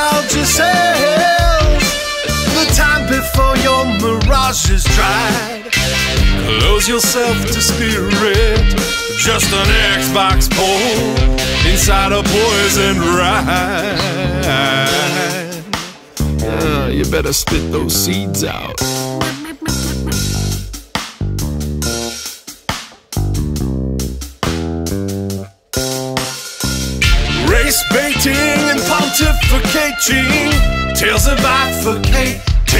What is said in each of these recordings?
nostalgia sails the time before your mirage is dried. Close yourself to spirit, just an Xbox pole inside a poison ride. You better spit those seeds out. Race baiting and pontificating, tales of bifurcated.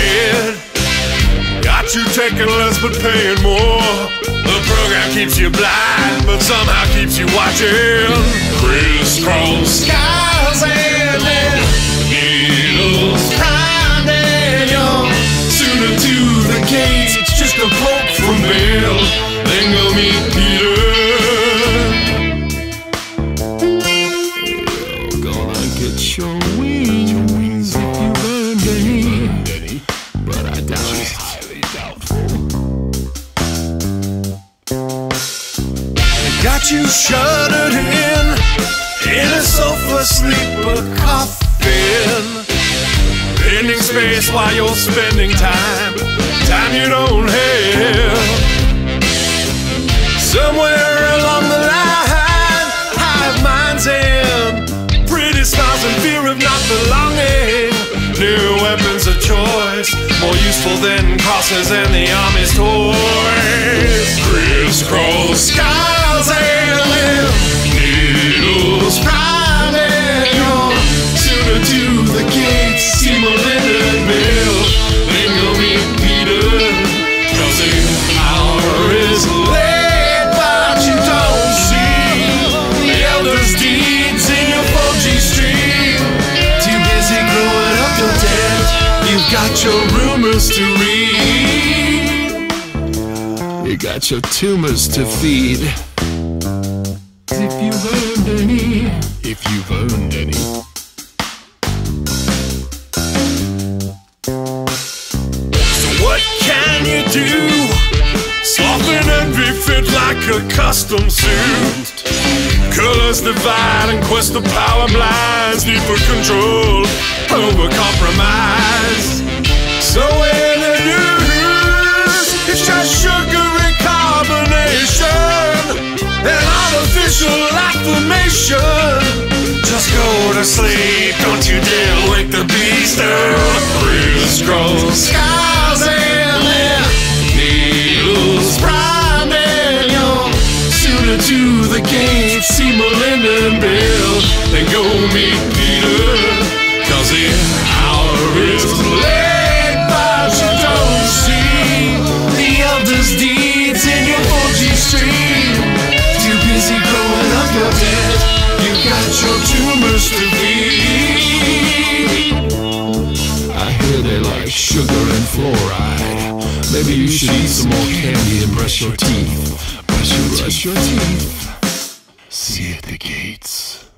Got you taking less but paying more. The program keeps you blind but somehow keeps you watching. Crisscross skies and needles grinding young. Sooner to the gates, it's just a poke from Bill. Then go meet Peter. You're gonna get your wings if you earned any, but I doubt it. Highly doubtful. Got you shuttered in a sofa sleeper coffin, bending space while you're spending time you don't have. Somewhere along the line, hive minds and pretty smiles and fear of not belonging. New weapons of choice, more useful than crosses and the army's toys. Crisscross skies and needles grinding on. Sooner to the gates, see Melinda and Bill. Then go meet Peter, 'cause the hour is late, but you don't see the elders' deeds in your 4G stream. Too busy growing up your debt, you've got your rumors to read. You got your tumors to feed. If you've earned any, if you've earned any. So what can you do? Soften and be fit like a custom suit. Colors divide and quest the power blinds, need for control over compromise. So introduce, it's just sugary carbonation, an artificial affirmation. Just go to sleep, don't you dare wake the beast up. Crisscross skies and needles grinding young. Sooner to the gates, see Melinda and Bill. Then go meet Peter, 'cause the hour is late, but you don't see the elders' deeds in your 4G stream. Too busy growing up your debt, you got your tumors to feed. I hear they like sugar and fluoride. Maybe you should eat some more candy and brush your teeth. Brush your teeth. See you at the gates.